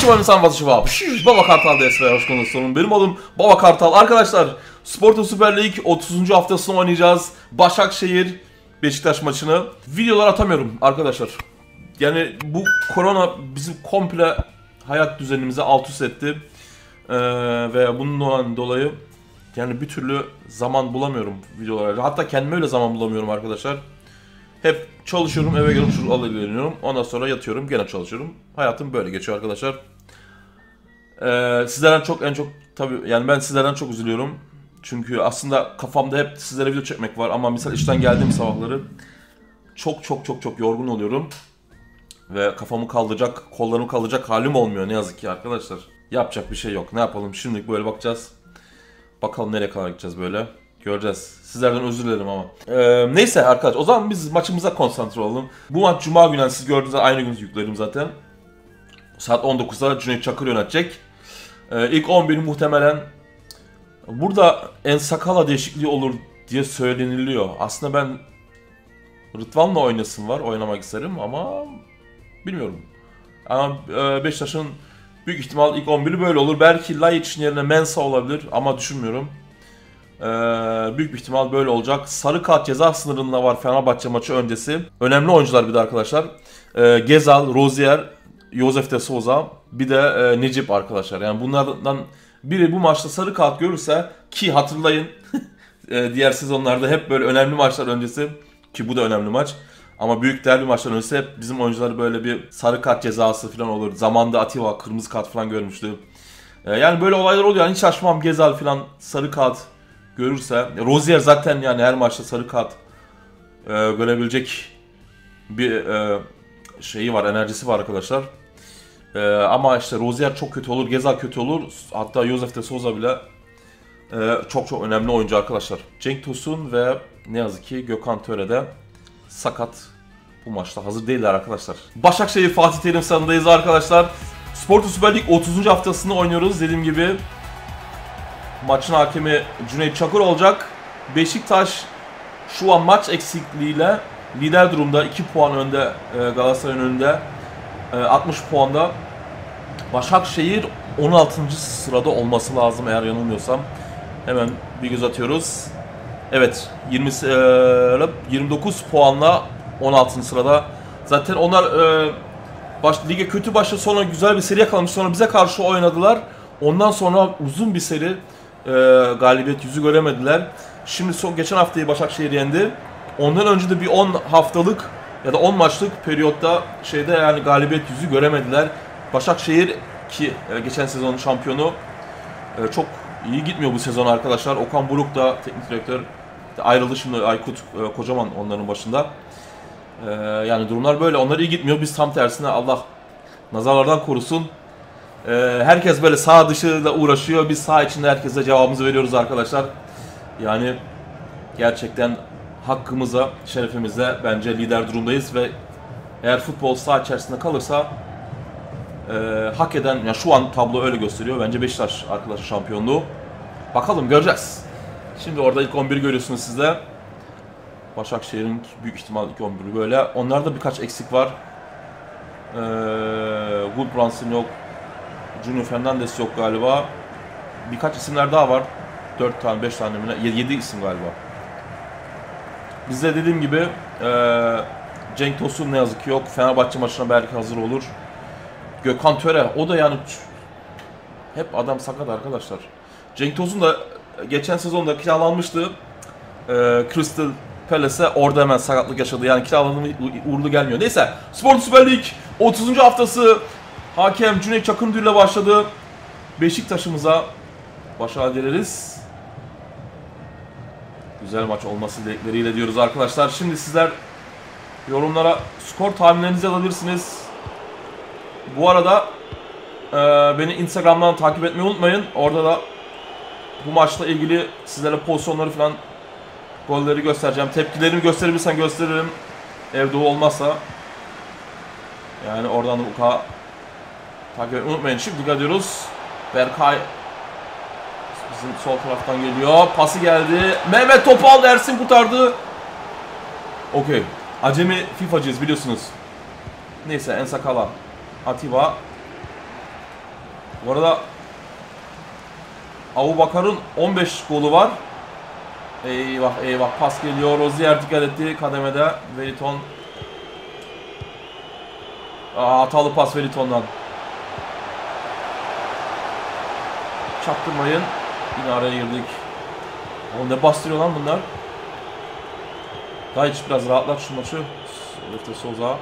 Konnichiwa insan vazışı Baba Kartal DSV hoş geldiniz. Benim adım Baba Kartal. Arkadaşlar Sporto Süper Lig 30. haftasını oynayacağız. Başakşehir Beşiktaş maçını. Videolar atamıyorum arkadaşlar. Yani bu korona bizim komple hayat düzenimizi alt üst etti. Ve bunun dolayı yani bir türlü zaman bulamıyorum videolara. Hatta kendime öyle zaman bulamıyorum arkadaşlar. Hep çalışıyorum, eve gelip şunu alıveriyorum. Ondan sonra yatıyorum, gene çalışıyorum. Hayatım böyle geçiyor arkadaşlar. Sizlerden en çok tabii yani ben sizlerden çok üzülüyorum. Çünkü aslında kafamda hep sizlere video çekmek var ama misal işten geldiğim sabahları çok yorgun oluyorum. Ve kafamı kaldıracak, kollarımı kaldıracak halim olmuyor ne yazık ki arkadaşlar. Yapacak bir şey yok. Ne yapalım? Şimdilik böyle bakacağız. Bakalım nereye kadar gideceğiz böyle. Göreceğiz. Sizlerden özür dilerim ama. Neyse arkadaşlar o zaman biz maçımıza konsantre olalım. Bu maç Cuma günü siz gördüğünüz aynı gün yüklerim zaten. Saat 19'da Cüneyt Çakır yönetecek. İlk 11 muhtemelen burada Ensakala değişikliği olur diye söyleniliyor. Aslında ben Rıdvan'la oynasın var. Oynamak isterim ama bilmiyorum. Ama Beşiktaş'ın büyük ihtimal ilk 11'i böyle olur. Belki Laiç'in yerine Mensah olabilir ama düşünmüyorum. Büyük bir ihtimal böyle olacak. Sarı kart ceza sınırında var Fenerbahçe maçı öncesi. Önemli oyuncular bir de arkadaşlar. Gezal, Rozier, Josef de Souza, bir de Necip arkadaşlar. Yani bunlardan biri bu maçta sarı kart görürse ki hatırlayın diğer sezonlarda hep böyle önemli maçlar öncesi ki bu da önemli maç. Ama büyük derbi maçlar öncesi hep bizim oyuncular böyle bir sarı kart cezası falan olur. Zamanında Atiba kırmızı kart falan görmüştü. Yani böyle olaylar oluyor. Yani hiç şaşmam Gezal falan sarı kart görürse. Rozier zaten yani her maçta sarı kart görebilecek bir şeyi var, enerjisi var arkadaşlar. Ama işte Rozier çok kötü olur, Gezal kötü olur. Hatta Josef de Souza bile çok önemli oyuncu arkadaşlar. Cenk Tosun ve ne yazık ki Gökhan Töre de sakat. Bu maçta hazır değiller arkadaşlar. Başakşehir Fatih Terim stadındayız arkadaşlar. Sporto Süper Lig 30. haftasını oynuyoruz dediğim gibi. Maçın hakemi Cüneyt Çakır olacak. Beşiktaş şu an maç eksikliğiyle lider durumda. 2 puan önde Galatasaray'ın önünde. 60 puanda. Başakşehir 16. sırada olması lazım eğer yanılmıyorsam. Hemen bir göz atıyoruz. Evet 29 puanla 16. sırada. Zaten onlar lige kötü başladı, sonra güzel bir seri yakalamış, sonra bize karşı oynadılar. Ondan sonra uzun bir seri galibiyet yüzü göremediler. Şimdi geçen haftayı Başakşehir yendi. Ondan önce de bir 10 haftalık ya da 10 maçlık periyotta yani galibiyet yüzü göremediler. Başakşehir ki geçen sezonun şampiyonu çok iyi gitmiyor bu sezon arkadaşlar. Okan Buruk da teknik direktör ayrıldı, şimdi Aykut Kocaman onların başında. Yani durumlar böyle. Onlar iyi gitmiyor. Biz tam tersine Allah nazarlardan korusun. Herkes böyle sağ dışıyla uğraşıyor. Biz sağ içinde herkese cevabımızı veriyoruz arkadaşlar. Yani gerçekten hakkımıza, şerefimize bence lider durumdayız ve eğer futbol sağ içerisinde kalırsa hak eden, yani şu an tablo öyle gösteriyor. Bence Beşiktaş arkadaşlar şampiyonluğu. Bakalım göreceğiz. Şimdi orada ilk 11'i görüyorsunuz siz de. Başakşehir'in büyük ihtimal ilk 11'i böyle. Onlarda birkaç eksik var. Gulbrandsen yok. Junior Fernandes yok galiba. Birkaç isimler daha var. 4 tane, 5 tane mi? 7 isim galiba. Bizde dediğim gibi Cenk Tosun ne yazık ki yok. Fenerbahçe maçına belki hazır olur. Gökhan Töre, o da yani hep adam sakat arkadaşlar. Cenk Tosun da geçen sezonda kiralanmıştı. Crystal Palace'e, orada hemen sakatlık yaşadı. Yani kiralanımı uğurlu gelmiyor. Neyse, Sporto Süper Lig 30. haftası hakem Cüneyt Çakır ile başladı. Beşiktaş'ımıza başarılar dileriz. Güzel maç olması dilekleriyle diyoruz arkadaşlar. Şimdi sizler yorumlara skor tahminlerinizi alabilirsiniz. Bu arada beni Instagram'dan takip etmeyi unutmayın. Orada da bu maçla ilgili sizlere pozisyonları falan, golleri göstereceğim. Tepkilerimi gösterebilirsem gösteririm. Evde olmazsa. Yani oradan da takip etmeyi unutmayın. Şimdi dikkat ediyoruz. Berkay bizim sol taraftan geliyor. Pası geldi. Mehmet Topal, Ersin kurtardı. Okey. Acemi FIFA'cıyız biliyorsunuz. Neyse, Ensakala. Atiba. Bu arada Abubakar'ın 15 golü var. Eyvah eyvah, pas geliyor. Rozier dikkat etti kademede. Wellington. Hatalı pas Wellington'dan. Çaktırmayın. Yine araya girdik. O ne bastırıyor lan bunlar. Daha hiç biraz rahatlat şu maçı. Lefte Souza.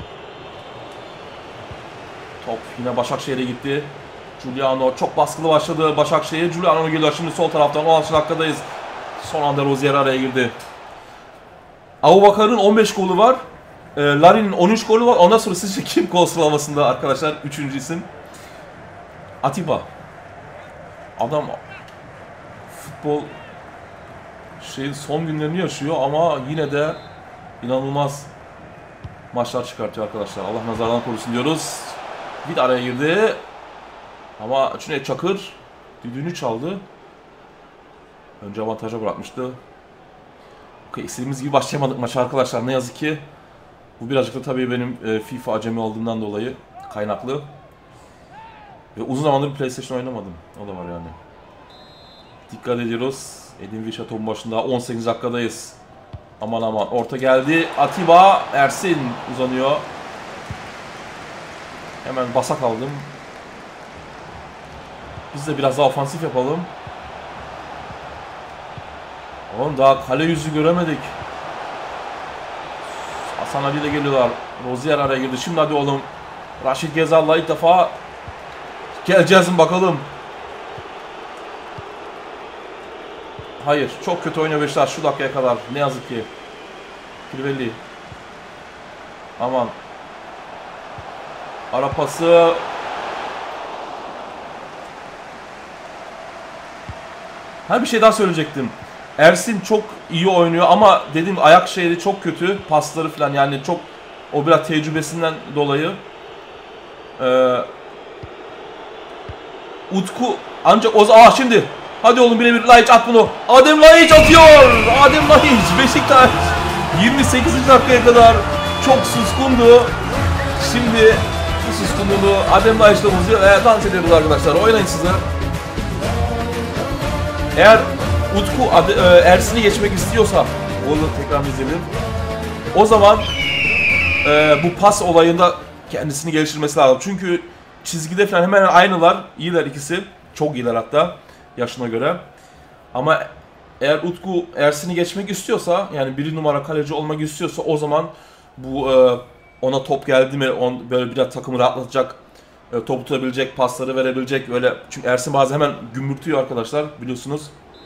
Top yine Başakşehir'e gitti. Giuliano çok baskılı başladı Başakşehir. Giuliano geliyor şimdi sol taraftan. 16 dakikadayız. Son anda Rozier araya girdi. Abubakar'ın 15 golü var. Larin'in 13 golü var. Ondan sonra sizce kim gol sıralamasında arkadaşlar? 3. isim. Atiba. Adam futbol son günlerini yaşıyor ama yine de inanılmaz maçlar çıkartıyor arkadaşlar. Allah nazardan korusun diyoruz. Bir de araya girdi. Ama Cüneyt Çakır düdüğünü çaldı. Önce avantaja bırakmıştı. Okay, istediğimiz gibi başlayamadık maça arkadaşlar. Ne yazık ki. Bu birazcık da tabii benim FIFA acemi olduğumdan dolayı kaynaklı. Ve uzun zamandır PlayStation oynamadım. O da var yani. Dikkat ediyoruz. Edin Visca topun başında. 18 dakikadayız. Aman aman. Orta geldi. Atiba. Ersin uzanıyor. Hemen basak aldım. Biz de biraz daha ofansif yapalım. Oğlum daha kale yüzü göremedik. Hasan Ali de geliyorlar. Rozier araya girdi. Şimdi hadi oğlum. Raşit Gezal'la ilk defa geleceğiz mi bakalım. Hayır. Çok kötü oynuyor Beşiktaş şu dakikaya kadar. Ne yazık ki. Kirvelli. Aman. Ara pası. Bir şey daha söyleyecektim. Ersin çok iyi oynuyor ama dediğim ayak şeyleri çok kötü. Pasları falan yani çok, o biraz tecrübesinden dolayı. Utku ancak şimdi hadi oğlum birebir Laiç at bunu. Adem Laiç atıyor. Adem Laiç Beşiktaş 28. dakikaya kadar çok suskundu. Şimdi bu suskunluğunu Adem Laiç'le bozuyor. Dans ediyoruz arkadaşlar. Oynayın sizler. Eğer Utku Ersin'i geçmek istiyorsa, onu tekrar izleyelim. O zaman bu pas olayında kendisini geliştirmesi lazım. Çünkü çizgide falan hemen aynılar. İyiler ikisi. Çok iyiler hatta yaşına göre. Ama eğer Utku Ersin'i geçmek istiyorsa, yani 1 numara kaleci olmak istiyorsa, o zaman bu ona top geldi mi böyle biraz takımı rahatlatacak, top tutabilecek, pasları verebilecek böyle. Çünkü Ersin bazen hemen gümbürtüyor arkadaşlar biliyorsunuz.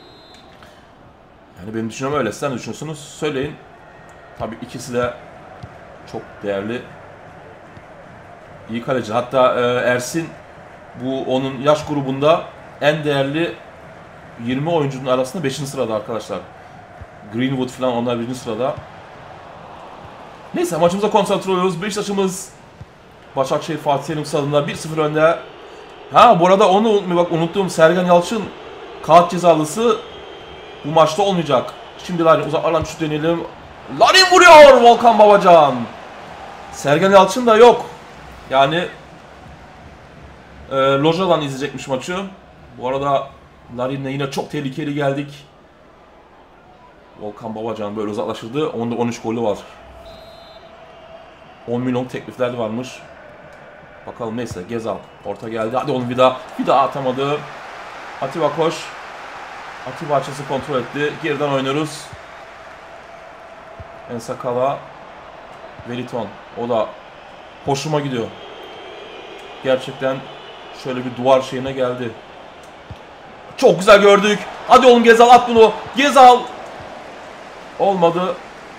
Yani benim düşüncem öyle. Siz ne düşünüyorsunuz? Söyleyin. Tabii ikisi de çok değerli, iyi kaleci. Hatta Ersin bu onun yaş grubunda en değerli 20 oyuncunun arasında 5. sırada arkadaşlar. Greenwood falan onlar 1. sırada. Neyse maçımıza konsantre oluyoruz. Beşiktaş'ımız Başakşehir Fatih Selim Stadı'nda 1-0 önde. Bu arada onu unuttum. Sergen Yalçın kağıt cezalısı bu maçta olmayacak. Şimdi Larin uzaklardan şut deneyelim. Larin vuruyor Volkan Babacan. Sergen Yalçın da yok. Yani lojadan izleyecekmiş maçı. Bu arada Larin'le yine çok tehlikeli geldik. Volkan Babacan böyle uzaklaşırdı. Onda 13 golü var. 10 milyon teklifler varmış. Bakalım neyse. Gezal. Orta geldi. Hadi oğlum bir daha atamadı. Atiba koş. Atiba açısı kontrol etti. Geriden oynuyoruz. Ensakala. Wellington. O da hoşuma gidiyor. Gerçekten şöyle bir duvar şeyine geldi. Çok güzel gördük. Hadi oğlum Gezal at bunu. Gezal. Olmadı.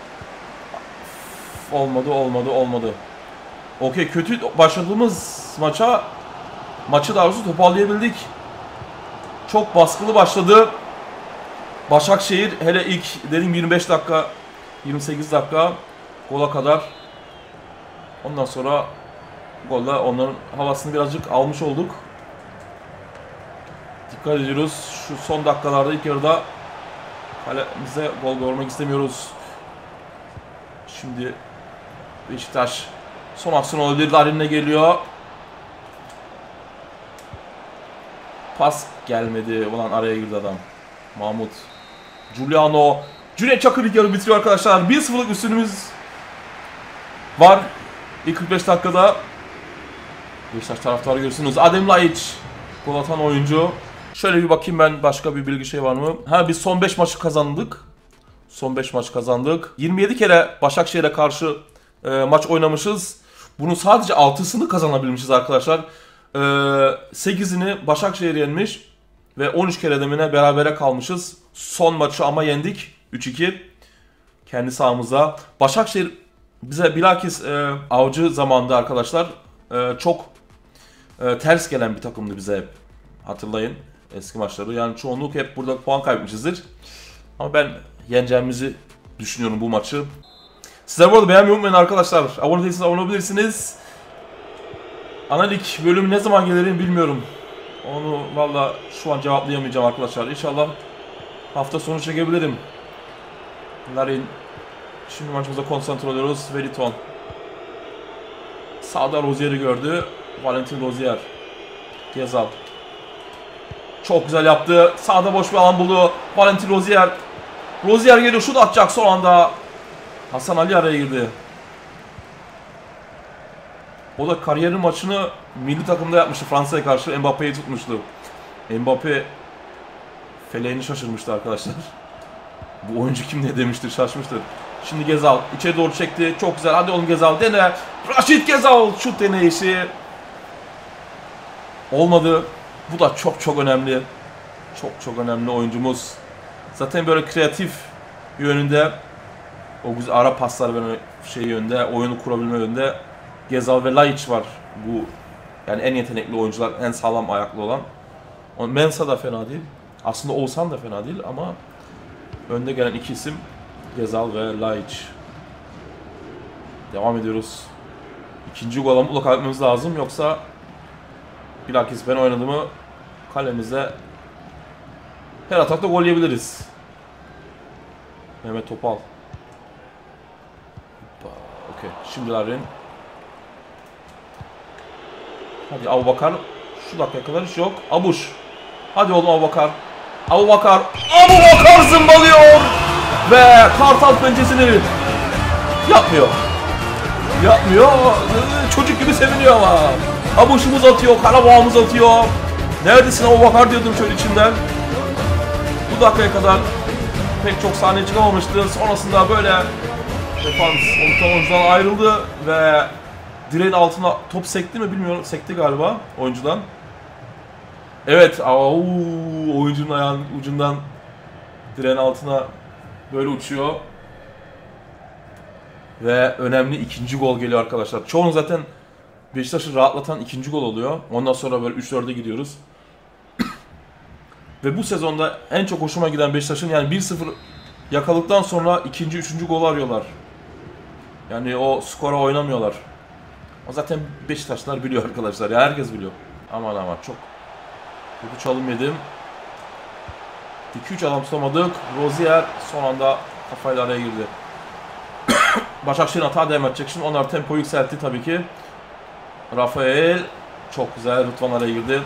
Olmadı. Okey, kötü başladığımız maçı daha doğrusu toparlayabildik. Çok baskılı başladı Başakşehir, hele ilk dediğim 25 dakika 28 dakika gola kadar. Ondan sonra golla onların havasını birazcık almış olduk. Dikkat ediyoruz şu son dakikalarda, ilk yarıda kalemize gol görmek istemiyoruz. Şimdi Beşiktaş son aksiyon olabilir. Larin'le geliyor. Pas gelmedi. Ulan araya girdi adam. Mahmut. Giuliano. Cüneyt Çakır ilk yarı bitiriyor arkadaşlar. 1-0'lık üstünümüz var. İlk 45 dakikada. Beşiktaş taraftarı görüyorsunuz. Adem Laiç. Gol atan oyuncu. Şöyle bir bakayım ben, başka bir bilgi şey var mı? Ha, biz son 5 maçı kazandık. Son 5 maç kazandık. 27 kere Başakşehir'e karşı maç oynamışız. Bunun sadece 6'sını kazanabilmişiz arkadaşlar. 8'ini Başakşehir yenmiş. Ve 13 kere demine berabere kalmışız. Son maçı ama yendik. 3-2. Kendi sahamızda. Başakşehir bize bilakis Avcı zamanında arkadaşlar çok ters gelen bir takımdı bize hep. Hatırlayın eski maçları. Yani çoğunluk hep burada puan kaybetmişizdir. Ama ben yeneceğimizi düşünüyorum bu maçı. Sizler bu arada beğenmeyi unutmayın arkadaşlar. Abone değilseniz abone olabilirsiniz. Analik bölümü ne zaman gelirim bilmiyorum. Onu valla şu an cevaplayamayacağım arkadaşlar. İnşallah hafta sonu çekebilirim. Larin. Şimdi maçımıza konsantre oluyoruz. Veriton. Sağda Rozier'i gördü. Valentin Rozier. Gezal. Çok güzel yaptı. Sağda boş bir alan buldu. Valentin Rozier. Rozier geliyor. Şut atacak son anda. Hasan Ali araya girdi. O da kariyerin maçını milli takımda yapmıştı. Fransa'ya karşı Mbappe'yi tutmuştu. Mbappe feleğini şaşırmıştı arkadaşlar. Bu oyuncu kim ne demiştir, şaşmıştır. Şimdi Gezal içeri doğru çekti. Çok güzel. Hadi oğlum Gezal dene. Raşit Gezal şut deneyişi. Olmadı. Bu da çok önemli. Çok önemli oyuncumuz. Zaten böyle kreatif yönünde, o güzel ara paslar ve şey yönde, oyunu kurabilme yönünde Gezal ve Laiç var. Bu yani en yetenekli oyuncular, en sağlam ayaklı olan. Mensah da fena değil. Aslında Oğuzhan da fena değil ama önde gelen iki isim Gezal ve Laiç. Devam ediyoruz. İkinci golü mutlaka etmemiz lazım, yoksa bilakis ben oynadığımı kalemize her atakta gol yiyebiliriz. Mehmet Topal. Okey. Şimdi Larin. Hadi Abubakar. Şu dakikaya kadar hiç yok. Abuş. Hadi oğlum Abubakar. Abubakar zımbalıyor. Ve Kartal pençesini yapmıyor. Çocuk gibi seviniyor ama. Abuş'umuz atıyor. Karabağ'ımız atıyor. Neredesin Abubakar diyordum şöyle içinden. Bu dakikaya kadar pek çok sahne çıkamamıştı. Sonrasında böyle defans oyuncudan ayrıldı ve direğin altına top sekti mi bilmiyorum. Sekti galiba oyuncudan. Evet, oyuncunun ayağının ucundan direğin altına böyle uçuyor. Ve önemli ikinci gol geliyor arkadaşlar. Çoğunu zaten Beşiktaş'ı rahatlatan ikinci gol oluyor. Ondan sonra böyle 3-4'e gidiyoruz. Ve bu sezonda en çok hoşuma giden Beşiktaş'ın, yani 1-0 yakaladıktan sonra ikinci, üçüncü golü arıyorlar. Yani o skora oynamıyorlar. O zaten Beşiktaşlılar biliyor arkadaşlar. Ya herkes biliyor. Aman çok kötü çalım yedim. 2-3 adam tutamadık. Rozier son anda kafayla araya girdi. Başakşehir'in hata devam edecek. Şimdi onlar tempoyu yükseltti tabii ki. Rafael çok güzel. Rıdvan araya girdi.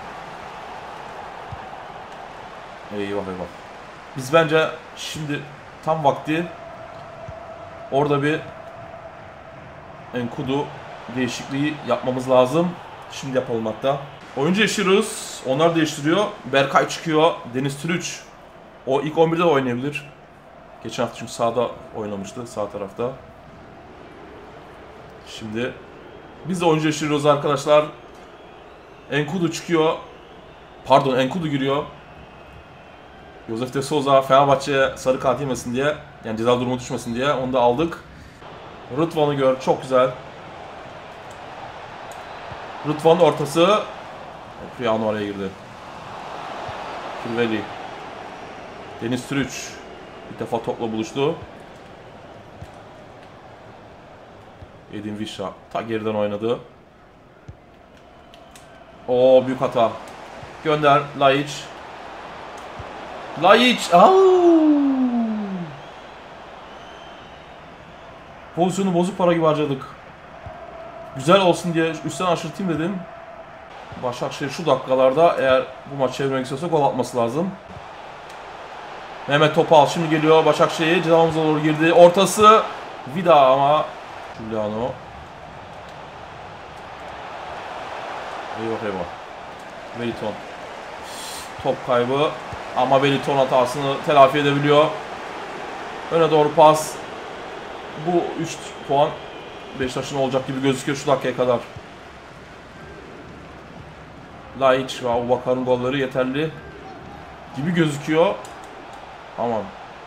Eyvah. Biz bence şimdi tam vakti orada bir Enkudu değişikliği yapmamız lazım. Şimdi yapalım hatta. Oyuncu değiştiriyoruz. Onlar değiştiriyor. Berkay çıkıyor. Deniz Türüç. O ilk 11'de de oynayabilir. Geçen hafta çünkü sağda oynamıştı. Sağ tarafta. Şimdi biz de oyuncu değiştiriyoruz arkadaşlar. Enkudu çıkıyor. Pardon, Enkudu giriyor. Josef de Souza Fenerbahçe'ye sarı kart yemesin diye, yani ceza durumu düşmesin diye onu da aldık. Rıdvan'ı gör, çok güzel. Rıdvan'ın ortası. Riyano oraya girdi. Kirveli. Deniz Türüç bir defa topla buluştu. Edin Visha ta geriden oynadı. Oo, büyük hata. Gönder Laiç. Pozisyonu bozuk para gibi harcadık. Güzel olsun diye üstten aşırtayım dedim. Başakşehir şu dakikalarda eğer bu maçı çevirmek istiyorsa gol atması lazım. Mehmet Topal şimdi geliyor Başakşehir. Cezamıza doğru girdi. Ortası Vida ama Giuliano. Eyvah eyvah. Wellington. Top kaybı ama Wellington hatasını telafi edebiliyor. Öne doğru pas. Bu 3 puan Beşiktaş'ın olacak gibi gözüküyor şu dakikaya kadar. Laiç ve Abubakar'ın golleri yeterli gibi gözüküyor. Aman.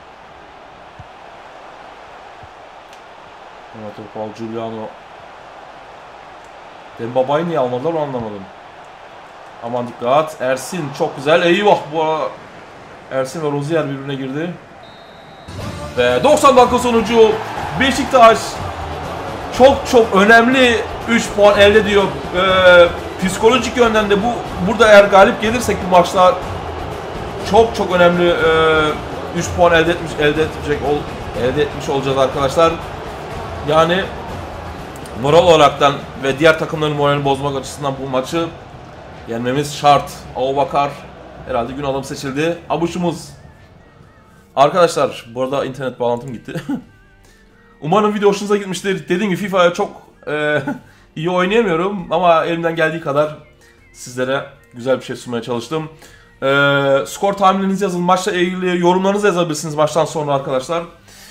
Evet, Topal, Giuliano. Dembaba'yı niye almadılar onu anlamadım. Aman dikkat. Ersin çok güzel. Eyvah bu Ersin ve Rozier birbirine girdi. Ve 90 dakika sonucu Beşiktaş çok önemli 3 puan elde ediyor. Psikolojik yönden de burada eğer galip gelirsek bu maçta çok önemli 3 puan elde etmiş olacağız arkadaşlar. Yani moral olaraktan ve diğer takımların moralini bozmak açısından bu maçı yenmemiz şart. Abubakar herhalde gün adamı seçildi. Abuşumuz. Arkadaşlar bu arada internet bağlantım gitti. Umarım video hoşunuza gitmiştir. Dediğim gibi FIFA'ya çok iyi oynayamıyorum ama elimden geldiği kadar sizlere güzel bir şey sunmaya çalıştım. Skor tahminlerinizi yazın. Maçla ilgili yorumlarınızı yazabilirsiniz maçtan sonra arkadaşlar.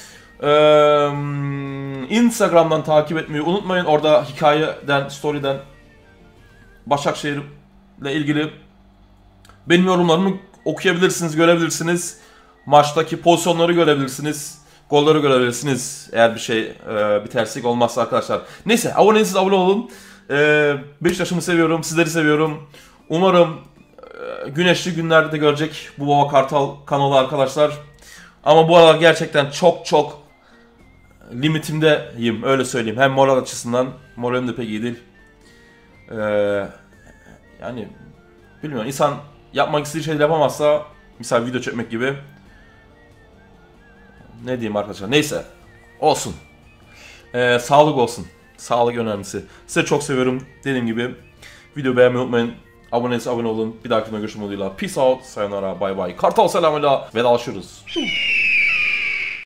Instagram'dan takip etmeyi unutmayın. Orada hikayeden, story'den Başakşehir'le ilgili benim yorumlarımı okuyabilirsiniz, görebilirsiniz. Maçtaki pozisyonları görebilirsiniz. Golleri görebilirsiniz. Eğer bir terslik olmazsa arkadaşlar. Neyse, abone değilseniz abone olun. Beşiktaş'ımı seviyorum, sizleri seviyorum. Umarım güneşli günlerde de görecek bu Baba Kartal kanalı arkadaşlar. Ama bu aralar gerçekten çok limitimdeyim, öyle söyleyeyim. Hem moral açısından, moralim de pek iyi değil. Yani bilmiyorum, insan yapmak istediği şeyleri yapamazsa, misal video çekmek gibi. Ne diyeyim arkadaşlar, neyse olsun. Sağlık olsun, sağlık önemlisi. Sizi çok seviyorum, dediğim gibi. Video beğenmeyi unutmayın, abone olun. Bir dahaki görüşmek umuduyla. Peace out, sayonara, bye bye. Kartal selamıyla vedalaşıyoruz.